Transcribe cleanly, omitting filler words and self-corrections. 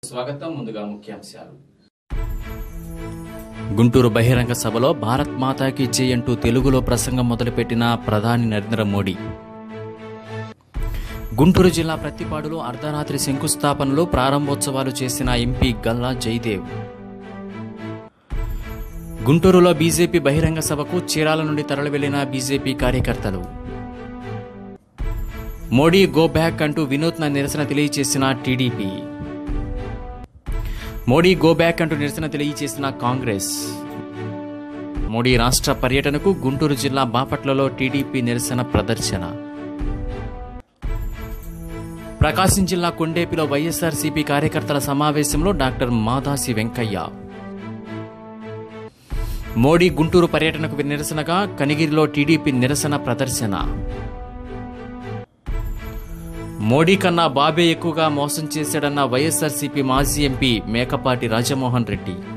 స్వాగతం. ముందుగా ముఖ్యాంశాలు. గుంటూరు బహిరంగ సభలో భారత్ మాతాకి జై అంటూ తెలుగులో ప్రసంగం మొదలుపెట్టిన ప్రధాని నరేంద్ర మోడీ. గుంటూరు జిల్లా ప్రత్తిపాడులో అర్ధరాత్రి శంకుస్థాపనలు, ప్రారంభోత్సవాలు చేసిన ఎంపీ గల్లా జయదేవ్. గుంటూరులో బీజేపీ బహిరంగ సభకు చీరాల నుండి తరలివెళ్లిన బీజేపీ కార్యకర్తలు. మోడీ గో బ్యాక్ అంటూ వినూత్న నిరసన తెలియజేసిన టీడీపీ. మోడీ గో బ్యాక్ అంటూ నిరసన తెలియజేసిన కాంగ్రెస్. మోడీ రాష్ట్ర పర్యటనకు గుంటూరు జిల్లా బాపట్లలో టీడీపీ నిరసన ప్రదర్శన. ప్రకాశం జిల్లా కొండేపిలో వైఎస్ఆర్సీపీ కార్యకర్తల సమావేశంలో డాక్టర్ మాదాసి వెంకయ్య. మోడీ గుంటూరు పర్యటనకు నిరసనగా కనిగిరిలో టీడీపీ నిరసన ప్రదర్శన. మోడీ కన్నా బాబే ఎక్కువగా మోసం చేశాడన్న వైఎస్ఆర్సీపీ మాజీ ఎంపీ మేకపాటి రాజమోహన్ రెడ్డి.